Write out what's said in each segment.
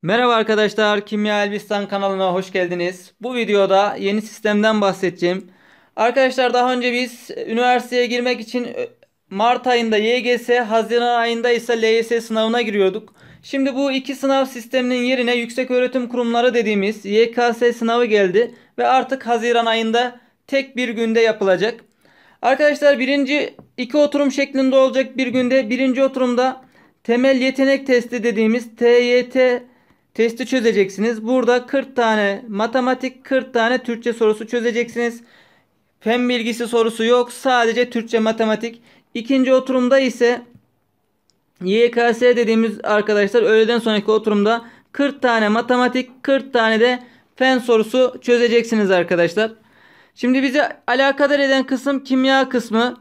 Merhaba arkadaşlar, Kimya Elbistan kanalına hoş geldiniz. Bu videoda yeni sistemden bahsedeceğim. Arkadaşlar daha önce biz üniversiteye girmek için Mart ayında YGS, Haziran ayında ise LYS sınavına giriyorduk. Şimdi bu iki sınav sisteminin yerine Yükseköğretim Kurumları dediğimiz YKS sınavı geldi ve artık Haziran ayında tek bir günde yapılacak. Arkadaşlar birinci iki oturum şeklinde olacak bir günde. Birinci oturumda temel yetenek testi dediğimiz TYT testi çözeceksiniz. Burada 40 tane matematik, 40 tane Türkçe sorusu çözeceksiniz. Fen bilgisi sorusu yok. Sadece Türkçe matematik. İkinci oturumda ise YKS dediğimiz arkadaşlar öğleden sonraki oturumda 40 tane matematik, 40 tane de fen sorusu çözeceksiniz arkadaşlar. Şimdi bizi alakadar eden kısım kimya kısmı.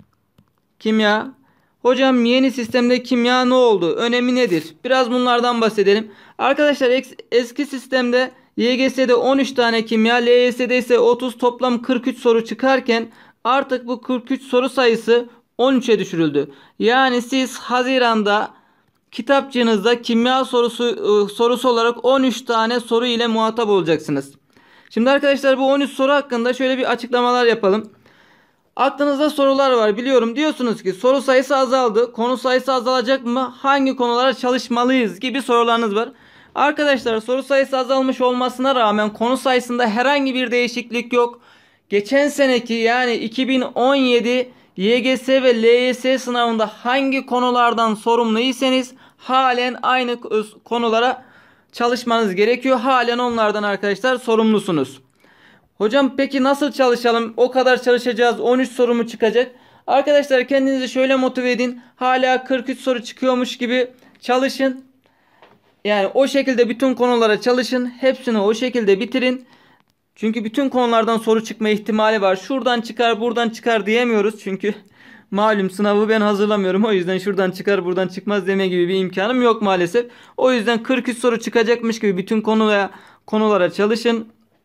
Kimya. Hocam yeni sistemde kimya ne oldu? Önemi nedir? Biraz bunlardan bahsedelim. Arkadaşlar eski sistemde YGS'de 13 tane kimya, LYS'de ise 30 toplam 43 soru çıkarken artık bu 43 soru sayısı 13'e düşürüldü. Yani siz Haziran'da kitapçığınızda kimya sorusu olarak 13 tane soru ile muhatap olacaksınız. Şimdi arkadaşlar bu 13 soru hakkında şöyle bir açıklamalar yapalım. Aklınızda sorular var biliyorum. Diyorsunuz ki soru sayısı azaldı. Konu sayısı azalacak mı? Hangi konulara çalışmalıyız gibi sorularınız var. Arkadaşlar soru sayısı azalmış olmasına rağmen konu sayısında herhangi bir değişiklik yok. Geçen seneki yani 2017 YGS ve LYS sınavında hangi konulardan sorumluysanız halen aynı konulara çalışmanız gerekiyor. Halen onlardan arkadaşlar sorumlusunuz. Hocam peki nasıl çalışalım? O kadar çalışacağız. 13 soru mu çıkacak? Arkadaşlar kendinizi şöyle motive edin. Hala 43 soru çıkıyormuş gibi çalışın. Yani o şekilde bütün konulara çalışın. Hepsini o şekilde bitirin. Çünkü bütün konulardan soru çıkma ihtimali var. Şuradan çıkar, buradan çıkar diyemiyoruz. Çünkü malum sınavı ben hazırlamıyorum. O yüzden şuradan çıkar, buradan çıkmaz deme gibi bir imkanım yok maalesef. O yüzden 43 soru çıkacakmış gibi bütün konulara çalışın.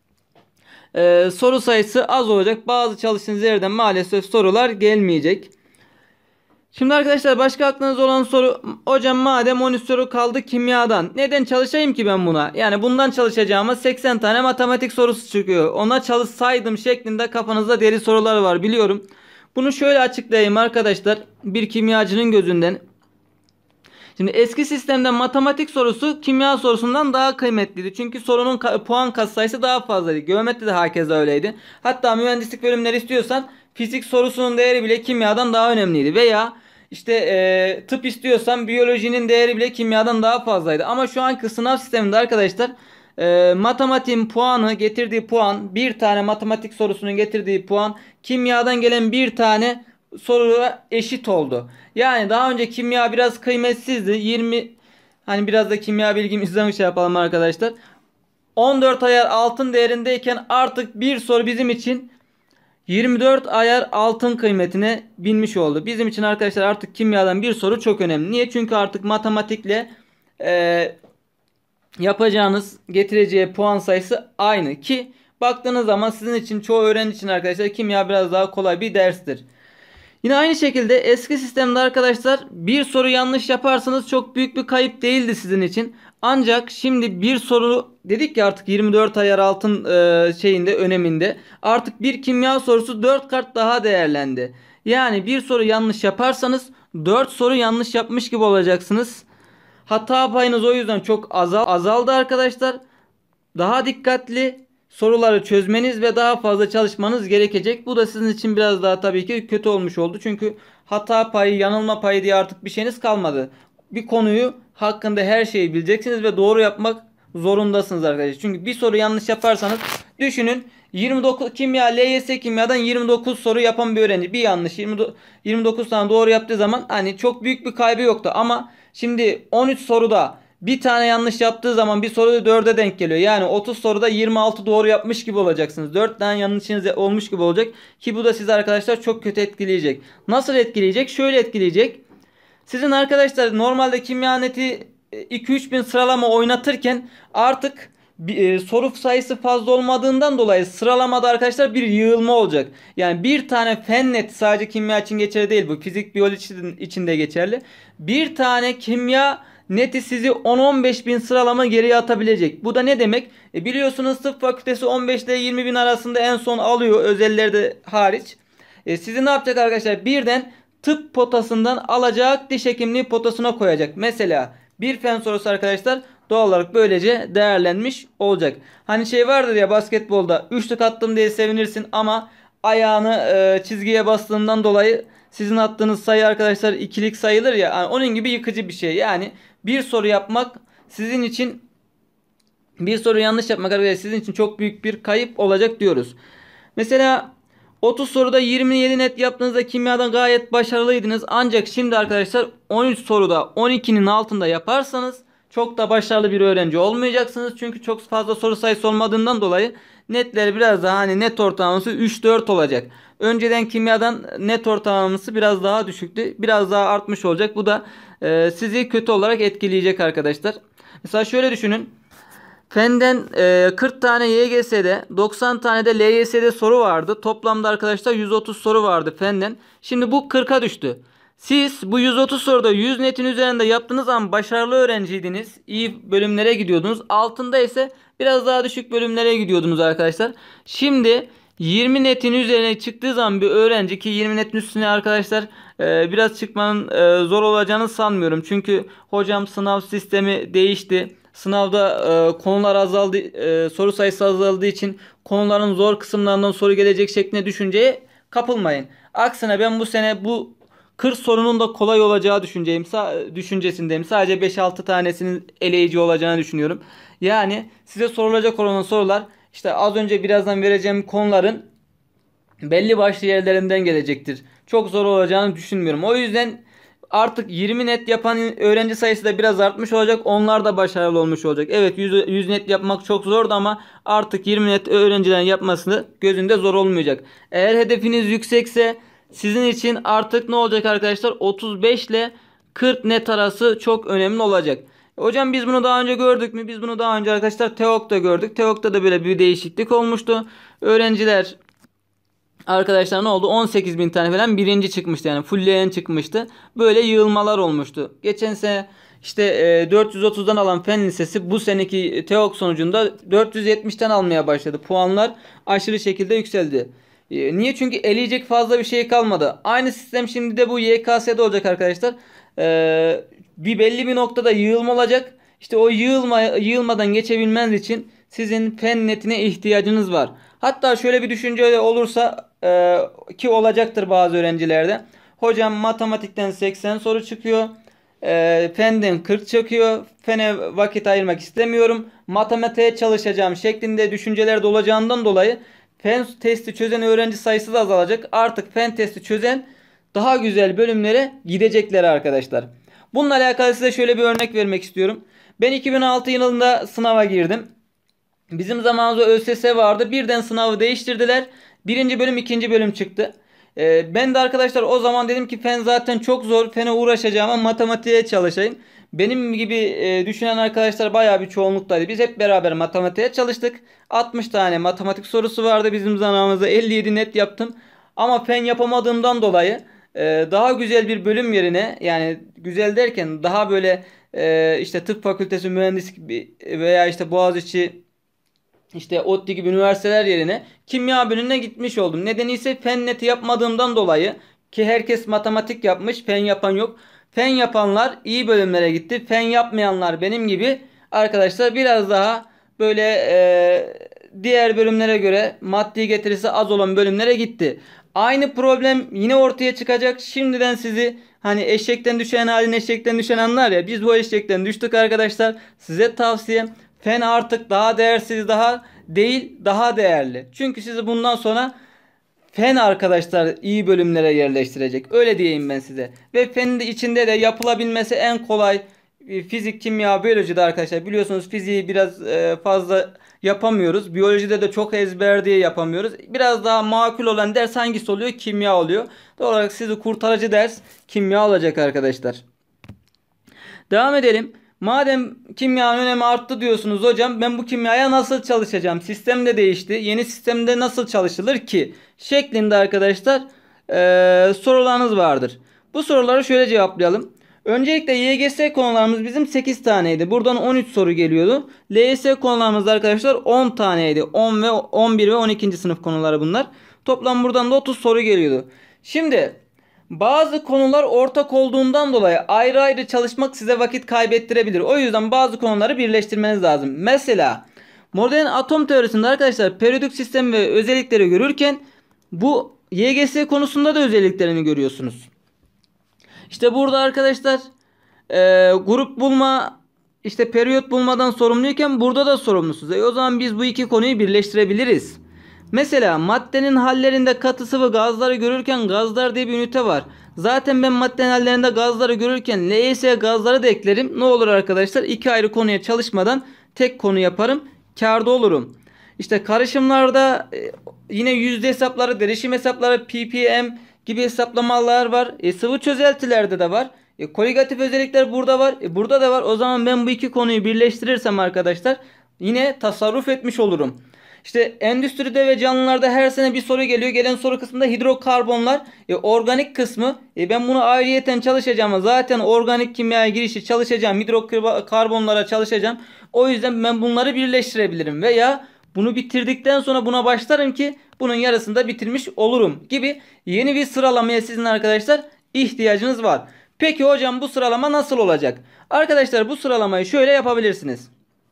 Soru sayısı az olacak. Bazı çalıştığınız yerden maalesef sorular gelmeyecek. Şimdi arkadaşlar başka aklınızda olan soru, hocam madem 13 soru kaldı kimyadan neden çalışayım ki ben buna? Yani bundan çalışacağıma 80 tane matematik sorusu çıkıyor. Ona çalışsaydım şeklinde kafanızda deli sorular var biliyorum. Bunu şöyle açıklayayım arkadaşlar bir kimyacının gözünden. Şimdi eski sistemde matematik sorusu kimya sorusundan daha kıymetliydi. Çünkü sorunun puan katsayısı daha fazlaydı. Geometri de hakeza öyleydi. Hatta mühendislik bölümleri istiyorsan fizik sorusunun değeri bile kimyadan daha önemliydi. Veya işte tıp istiyorsan biyolojinin değeri bile kimyadan daha fazlaydı. Ama şu anki sınav sisteminde arkadaşlar matematiğin puanı getirdiği puan, bir tane matematik sorusunun getirdiği puan kimyadan gelen bir tane soruya eşit oldu. Yani daha önce kimya biraz kıymetsizdi. 20 hani biraz da kimya bilgimizden şey yapalım arkadaşlar. 14 ayar altın değerindeyken artık bir soru bizim için 24 ayar altın kıymetine binmiş oldu. Bizim için arkadaşlar artık kimyadan bir soru çok önemli. Niye? Çünkü artık matematikle e, yapacağınız getireceği puan sayısı aynı ki baktığınız zaman sizin için çoğu öğrenci için arkadaşlar kimya biraz daha kolay bir derstir. Yine aynı şekilde eski sistemde arkadaşlar bir soru yanlış yaparsanız çok büyük bir kayıp değildi sizin için. Ancak şimdi bir soru dedik ya artık 24 ayar altın şeyinde öneminde. Artık bir kimya sorusu 4 kat daha değerlendi. Yani bir soru yanlış yaparsanız 4 soru yanlış yapmış gibi olacaksınız. Hata payınız o yüzden çok azaldı arkadaşlar. Daha dikkatli soruları çözmeniz ve daha fazla çalışmanız gerekecek. Bu da sizin için biraz daha tabii ki kötü olmuş oldu. Çünkü hata payı, yanılma payı diye artık bir şeyiniz kalmadı. Bir konuyu hakkında her şeyi bileceksiniz ve doğru yapmak zorundasınız arkadaşlar. Çünkü bir soru yanlış yaparsanız düşünün 29 kimya LYS kimyadan 29 soru yapan bir öğrenci bir yanlış 29 tane doğru yaptığı zaman hani çok büyük bir kaybı yoktu ama şimdi 13 soruda bir tane yanlış yaptığı zaman bir soruda 4'e denk geliyor. Yani 30 soruda 26 doğru yapmış gibi olacaksınız. 4 tane yanlışınız olmuş gibi olacak. Ki bu da sizi arkadaşlar çok kötü etkileyecek. Nasıl etkileyecek? Şöyle etkileyecek. Sizin arkadaşlar normalde kimya neti 2-3 bin sıralama oynatırken artık soru sayısı fazla olmadığından dolayı sıralamada arkadaşlar bir yığılma olacak. Yani bir tane fen net sadece kimya için geçerli değil bu. Fizik, biyoloji için de geçerli. Bir tane kimya neti sizi 10-15 bin sıralama geriye atabilecek. Bu da ne demek? Biliyorsunuz tıp fakültesi 15 ile 20 bin arasında en son alıyor, özellerde hariç. Sizi ne yapacak arkadaşlar? Birden tıp potasından alacak, diş hekimliği potasına koyacak. Mesela bir fen sorusu arkadaşlar doğal olarak böylece değerlenmiş olacak. Hani şey vardır ya, basketbolda üçlük attım diye sevinirsin ama ayağını çizgiye bastığından dolayı sizin attığınız sayı arkadaşlar ikilik sayılır ya. Yani onun gibi yıkıcı bir şey. Yani bir soru yapmak sizin için, bir soru yanlış yapmak arkadaşlar sizin için çok büyük bir kayıp olacak diyoruz. Mesela 30 soruda 27 net yaptığınızda kimyadan gayet başarılıydınız. Ancak şimdi arkadaşlar 13 soruda 12'nin altında yaparsanız çok da başarılı bir öğrenci olmayacaksınız. Çünkü çok fazla soru sayısı olmadığından dolayı netleri biraz daha, hani net ortalaması 3-4 olacak. Önceden kimyadan net ortalaması biraz daha düşüktü. Biraz daha artmış olacak. Bu da sizi kötü olarak etkileyecek arkadaşlar. Mesela şöyle düşünün. Fenden 40 tane YGS'de, 90 tane de LYS'de soru vardı. Toplamda arkadaşlar 130 soru vardı fenden. Şimdi bu 40'a düştü. Siz bu 130 soruda 100 netin üzerinde yaptığınız zaman başarılı öğrenciydiniz. İyi bölümlere gidiyordunuz. Altında ise biraz daha düşük bölümlere gidiyordunuz arkadaşlar. Şimdi 20 netin üzerine çıktığı zaman bir öğrenci, ki 20 netin üstüne arkadaşlar biraz çıkmanın zor olacağını sanmıyorum. Çünkü hocam sınav sistemi değişti. Sınavda konular azaldı, soru sayısı azaldığı için konuların zor kısımlarından soru gelecek şeklinde düşünceye kapılmayın. Aksine ben bu sene bu 40 sorunun da kolay olacağı düşüncesindeyim. Sadece 5-6 tanesinin eleyici olacağını düşünüyorum. Yani size sorulacak olan sorular işte az önce birazdan vereceğim konuların belli başlı yerlerinden gelecektir. Çok zor olacağını düşünmüyorum. O yüzden artık 20 net yapan öğrenci sayısı da biraz artmış olacak. Onlar da başarılı olmuş olacak. Evet, 100 net yapmak çok zordu ama artık 20 net öğrencilerin yapmasını gözünde zor olmayacak. Eğer hedefiniz yüksekse sizin için artık ne olacak arkadaşlar? 35 ile 40 net arası çok önemli olacak. Hocam biz bunu daha önce gördük mü? Biz bunu daha önce arkadaşlar TEOG'da gördük. TEOG'da da böyle bir değişiklik olmuştu. Öğrenciler arkadaşlar ne oldu? 18 bin tane falan birinci çıkmıştı, yani fullleyen çıkmıştı. Böyle yığılmalar olmuştu. Geçen sene işte 430'dan alan Fen Lisesi bu seneki TEOG sonucunda 470'ten almaya başladı. Puanlar aşırı şekilde yükseldi. Niye? Çünkü eleyecek fazla bir şey kalmadı. Aynı sistem şimdi de bu YKS'de olacak arkadaşlar. Bir belli bir noktada yığılma olacak. İşte o yığılmadan geçebilmeniz için sizin fen netine ihtiyacınız var. Hatta şöyle bir düşünce olursa ki olacaktır bazı öğrencilerde. Hocam matematikten 80 soru çıkıyor. Fenden 40 çıkıyor. Fene vakit ayırmak istemiyorum. Matematiğe çalışacağım şeklinde düşüncelerde olacağından dolayı fen testi çözen öğrenci sayısı da azalacak. Artık fen testi çözen daha güzel bölümlere gidecekler arkadaşlar. Bununla alakalı size şöyle bir örnek vermek istiyorum. Ben 2006 yılında sınava girdim. Bizim zamanımızda ÖSS vardı. Birden sınavı değiştirdiler. Birinci bölüm, ikinci bölüm çıktı. Ben de arkadaşlar o zaman dedim ki fen zaten çok zor. Fene uğraşacağım ama matematiğe çalışayım. Benim gibi düşünen arkadaşlar bayağı bir çoğunluktaydı. Biz hep beraber matematiğe çalıştık. 60 tane matematik sorusu vardı bizim zamanımızda. 57 net yaptım. Ama fen yapamadığımdan dolayı daha güzel bir bölüm yerine, yani güzel derken daha böyle işte tıp fakültesi, mühendislik veya işte Boğaziçi, işte ODTÜ gibi üniversiteler yerine kimya bölümüne gitmiş oldum. Nedeni ise fen neti yapmadığımdan dolayı, ki herkes matematik yapmış, fen yapan yok. Fen yapanlar iyi bölümlere gitti. Fen yapmayanlar benim gibi arkadaşlar biraz daha böyle diğer bölümlere göre maddi getirisi az olan bölümlere gitti. Aynı problem yine ortaya çıkacak. Şimdiden sizi, hani eşekten düşen halin eşekten düşen anlar ya, biz bu eşekten düştük arkadaşlar. Size tavsiyem, fen artık daha değersiz, daha değil, daha değerli. Çünkü sizi bundan sonra fen arkadaşlar iyi bölümlere yerleştirecek. Öyle diyeyim ben size. Ve fenin içinde de yapılabilmesi en kolay fizik, kimya, biyolojide arkadaşlar. Biliyorsunuz fiziği biraz fazla yapamıyoruz. Biyolojide de çok ezber diye yapamıyoruz. Biraz daha makul olan ders hangisi oluyor? Kimya oluyor. Doğal olarak sizi kurtarıcı ders kimya olacak arkadaşlar. Devam edelim. Madem kimyanın önemi arttı diyorsunuz hocam, ben bu kimyaya nasıl çalışacağım? Sistem de değişti. Yeni sistemde nasıl çalışılır ki? Şeklinde arkadaşlar sorularınız vardır. Bu soruları şöyle cevaplayalım. Öncelikle YGS konularımız bizim 8 taneydi. Buradan 13 soru geliyordu. LYS konularımız arkadaşlar 10 taneydi. 10 ve 11 ve 12. sınıf konuları bunlar. Toplam buradan da 30 soru geliyordu. Şimdi bazı konular ortak olduğundan dolayı ayrı ayrı çalışmak size vakit kaybettirebilir. O yüzden bazı konuları birleştirmeniz lazım. Mesela modern atom teorisinde arkadaşlar periyodik sistem ve özellikleri görürken bu YGS konusunda da özelliklerini görüyorsunuz. İşte burada arkadaşlar grup bulma, işte periyot bulmadan sorumluyken burada da sorumlusunuz. O zaman biz bu iki konuyu birleştirebiliriz. Mesela maddenin hallerinde katı sıvı gazları görürken gazlar diye bir ünite var. Zaten ben maddenin hallerinde gazları görürken LYS gazları da eklerim. Ne olur arkadaşlar, iki ayrı konuya çalışmadan tek konu yaparım. Kârda olurum. İşte karışımlarda yine yüzde hesapları, derişim hesapları, ppm gibi hesaplamalar var. Sıvı çözeltilerde de var. Koligatif özellikler burada var. Burada da var. O zaman ben bu iki konuyu birleştirirsem arkadaşlar yine tasarruf etmiş olurum. İşte endüstride ve canlılarda her sene bir soru geliyor. Gelen soru kısmında hidrokarbonlar, organik kısmı. Ben bunu ayrıyeten çalışacağım. Zaten organik kimyaya girişi çalışacağım. Hidrokarbonlara çalışacağım. O yüzden ben bunları birleştirebilirim. Veya bunu bitirdikten sonra buna başlarım ki bunun yarısında bitirmiş olurum gibi yeni bir sıralamaya sizin arkadaşlar ihtiyacınız var. Peki hocam bu sıralama nasıl olacak? Arkadaşlar bu sıralamayı şöyle yapabilirsiniz.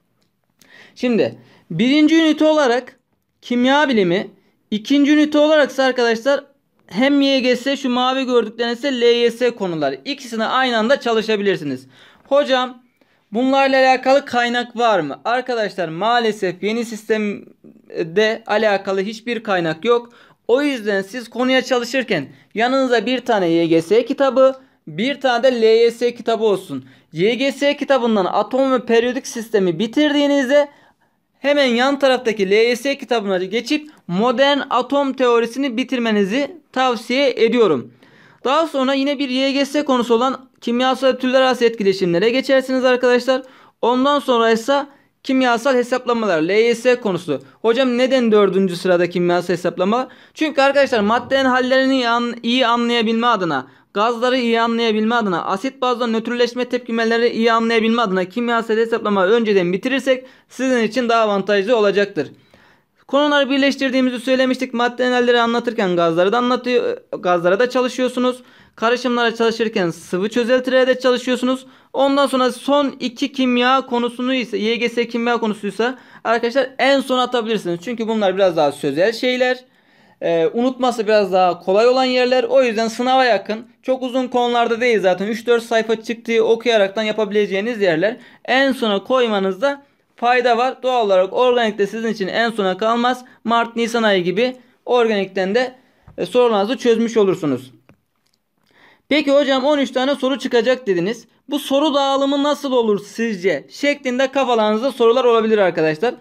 Şimdi birinci ünite olarak kimya bilimi, ikinci ünite olaraksa arkadaşlar hem YGS, şu mavi gördükleriniz ise LYS konuları. İkisini aynı anda çalışabilirsiniz. Hocam bunlarla alakalı kaynak var mı? Arkadaşlar maalesef yeni sistemde alakalı hiçbir kaynak yok. O yüzden siz konuya çalışırken yanınıza bir tane YGS kitabı, bir tane de LYS kitabı olsun. YGS kitabından atom ve periyodik sistemi bitirdiğinizde hemen yan taraftaki LYS kitabına geçip modern atom teorisini bitirmenizi tavsiye ediyorum. Daha sonra yine bir YGS konusu olan kimyasal türler arası etkileşimlere geçersiniz arkadaşlar. Ondan sonra ise kimyasal hesaplamalar LYS konusu. Hocam neden 4. sırada kimyasal hesaplama? Çünkü arkadaşlar maddenin hallerini iyi anlayabilme adına, gazları iyi anlayabilme adına, asit bazda nötrleşme tepkimeleri iyi anlayabilme adına kimyasal hesaplama önceden bitirirsek sizin için daha avantajlı olacaktır. Konuları birleştirdiğimizi söylemiştik. Madde halleri anlatırken gazlara da çalışıyorsunuz. Karışımlara çalışırken sıvı çözeltilere de çalışıyorsunuz. Ondan sonra son iki kimya konusunu ise YGS kimya konusuysa arkadaşlar en son atabilirsiniz. Çünkü bunlar biraz daha sözel şeyler. Unutması biraz daha kolay olan yerler. O yüzden sınava yakın, çok uzun konularda değil, zaten 3-4 sayfa çıktığı okuyaraktan yapabileceğiniz yerler. En sona koymanızda fayda var. Doğal olarak organik de sizin için en sona kalmaz. Mart, Nisan ayı gibi organikten de sorularınızı çözmüş olursunuz. Peki hocam 13 tane soru çıkacak dediniz. Bu soru dağılımı nasıl olur sizce? Şeklinde kafalarınızda sorular olabilir arkadaşlar.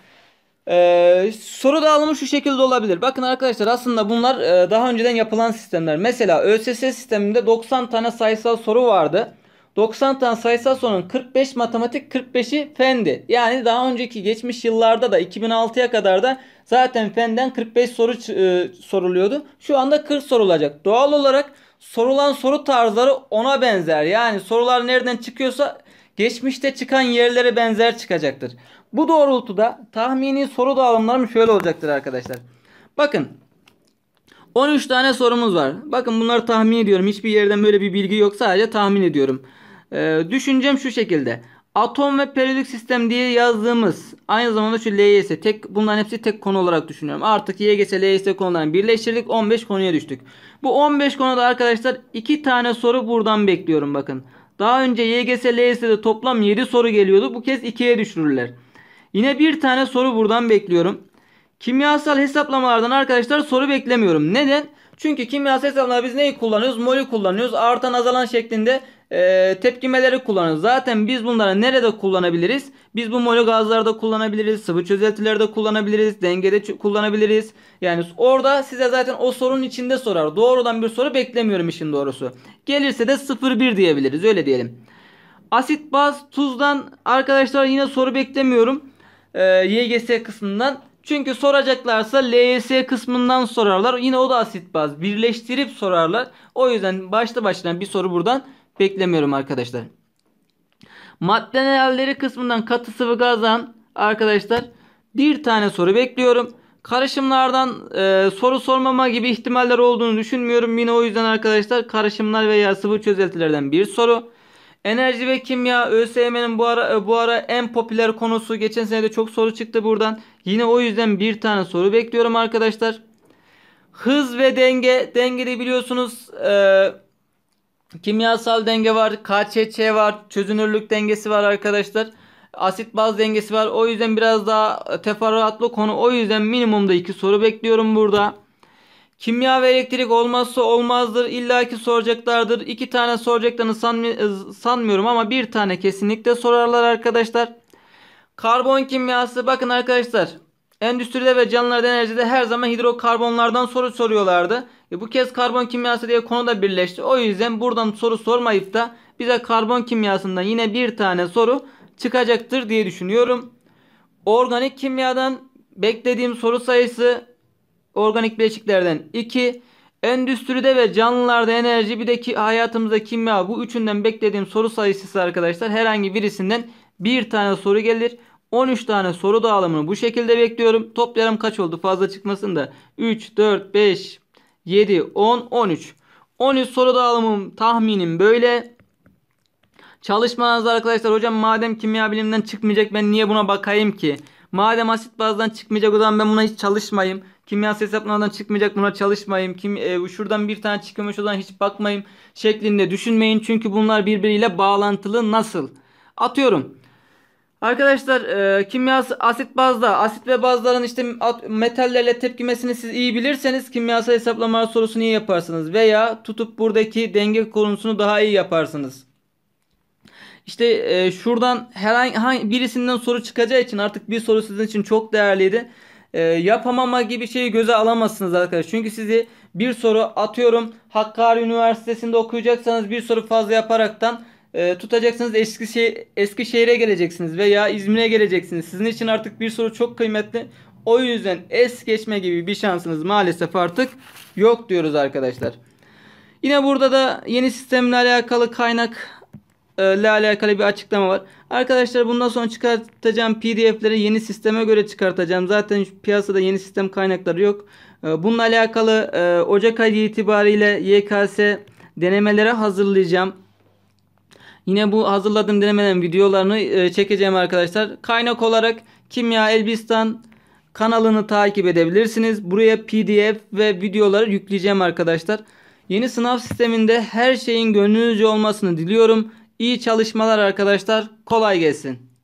Soru dağılımı şu şekilde olabilir. Bakın arkadaşlar, aslında bunlar daha önceden yapılan sistemler. Mesela ÖSS sisteminde 90 tane sayısal soru vardı. 90 tane sayısal sorunun 45 matematik, 45'i fendi. Yani daha önceki geçmiş yıllarda da 2006'ya kadar da zaten fenden 45 soru soruluyordu. Şu anda 40 sorulacak. Doğal olarak sorulan soru tarzları ona benzer. Yani sorular nereden çıkıyorsa geçmişte çıkan yerlere benzer çıkacaktır. Bu doğrultuda tahmini soru dağılımlarım şöyle olacaktır arkadaşlar. Bakın 13 tane sorumuz var. Bakın bunları tahmin ediyorum. Hiçbir yerden böyle bir bilgi yok. Sadece tahmin ediyorum. Düşüncem şu şekilde. Atom ve periyodik sistem diye yazdığımız aynı zamanda şu LYS, bunların hepsi tek konu olarak düşünüyorum. Artık YGS, LYS konularını birleştirdik. 15 konuya düştük. Bu 15 konuda arkadaşlar 2 tane soru buradan bekliyorum bakın. Daha önce YGS, LYS'de toplam 7 soru geliyordu. Bu kez 2'ye düşürürler. Yine bir tane soru buradan bekliyorum. Kimyasal hesaplamalardan arkadaşlar soru beklemiyorum. Neden? Çünkü kimyasal hesaplamalarda biz neyi kullanıyoruz? Mol'ü kullanıyoruz. Artan azalan şeklinde tepkimeleri kullanıyoruz. Zaten biz bunları nerede kullanabiliriz? Biz bu mol'ü gazlarda kullanabiliriz. Sıvı çözeltilerde kullanabiliriz. Dengede kullanabiliriz. Yani orada size zaten o sorunun içinde sorar. Doğrudan bir soru beklemiyorum işin doğrusu. Gelirse de 0-1 diyebiliriz. Öyle diyelim. Asit, baz, tuzdan arkadaşlar yine soru beklemiyorum. YGS kısmından. Çünkü soracaklarsa LYS kısmından sorarlar. Yine o da asit baz. Birleştirip sorarlar. O yüzden başlı başına bir soru buradan beklemiyorum arkadaşlar. Madde halleri kısmından katı sıvı gazdan arkadaşlar bir tane soru bekliyorum. Karışımlardan soru sormama gibi ihtimaller olduğunu düşünmüyorum. Yine o yüzden arkadaşlar karışımlar veya sıvı çözeltilerden bir soru. Enerji ve kimya ÖSYM'nin bu ara en popüler konusu. Geçen sene de çok soru çıktı buradan. Yine o yüzden bir tane soru bekliyorum arkadaşlar. Hız ve denge. Dengede biliyorsunuz kimyasal denge var. KÇÇ var. Çözünürlük dengesi var arkadaşlar. Asit baz dengesi var. O yüzden biraz daha teferruatlı konu. O yüzden minimumda 2 soru bekliyorum burada. Kimya ve elektrik olmazsa olmazdır. İlla ki soracaklardır. 2 tane soracaklarını sanmıyorum ama bir tane kesinlikle sorarlar arkadaşlar. Karbon kimyası. Bakın arkadaşlar. Endüstride ve canlılarda enerjide her zaman hidrokarbonlardan soru soruyorlardı. Bu kez karbon kimyası diye konu da birleşti. O yüzden buradan soru sormayıp da bize karbon kimyasından yine bir tane soru çıkacaktır diye düşünüyorum. Organik kimyadan beklediğim soru sayısı organik bileşiklerden 2. Endüstride ve canlılarda enerji, bir de hayatımızda kimya, bu üçünden beklediğim soru sayısı arkadaşlar herhangi birisinden bir tane soru gelir. 13 tane soru dağılımını bu şekilde bekliyorum. Toplayalım kaç oldu fazla çıkmasın da. 3, 4, 5, 7, 10, 13. 13 soru dağılımım tahminim böyle. Çalışmanızda arkadaşlar hocam madem kimya biliminden çıkmayacak ben niye buna bakayım ki? Madem asit bazdan çıkmayacak o zaman ben buna hiç çalışmayayım. Kimyasal hesaplamadan çıkmayacak buna çalışmayayım. Şuradan bir tane çıkmış o zaman hiç bakmayayım şeklinde düşünmeyin. Çünkü bunlar birbiriyle bağlantılı. Nasıl? Atıyorum. Arkadaşlar kimyasal asit bazda, asit ve bazların işte metallerle tepkimesini siz iyi bilirseniz kimyasal hesaplama sorusunu iyi yaparsınız. Veya tutup buradaki denge konusunu daha iyi yaparsınız. İşte şuradan herhangi birisinden soru çıkacağı için artık bir soru sizin için çok değerliydi. Yapamama gibi şeyi göze alamazsınız arkadaşlar. Çünkü sizi bir soru atıyorum Hakkari Üniversitesi'nde okuyacaksanız bir soru fazla yaparaktan tutacaksınız Eskişehir'e geleceksiniz veya İzmir'e geleceksiniz. Sizin için artık bir soru çok kıymetli. O yüzden es geçme gibi bir şansınız maalesef artık yok diyoruz arkadaşlar. Yine burada da yeni sistemle alakalı ile alakalı bir açıklama var. Arkadaşlar bundan sonra çıkartacağım PDF'leri yeni sisteme göre çıkartacağım. Zaten piyasada yeni sistem kaynakları yok. Bununla alakalı Ocak ayı itibariyle YKS denemelere hazırlayacağım. Yine bu hazırladığım denemelerin videolarını çekeceğim arkadaşlar. Kaynak olarak Kimya Elbistan kanalını takip edebilirsiniz. Buraya PDF ve videoları yükleyeceğim arkadaşlar. Yeni sınav sisteminde her şeyin gönlünüzce olmasını diliyorum. İyi çalışmalar arkadaşlar. Kolay gelsin.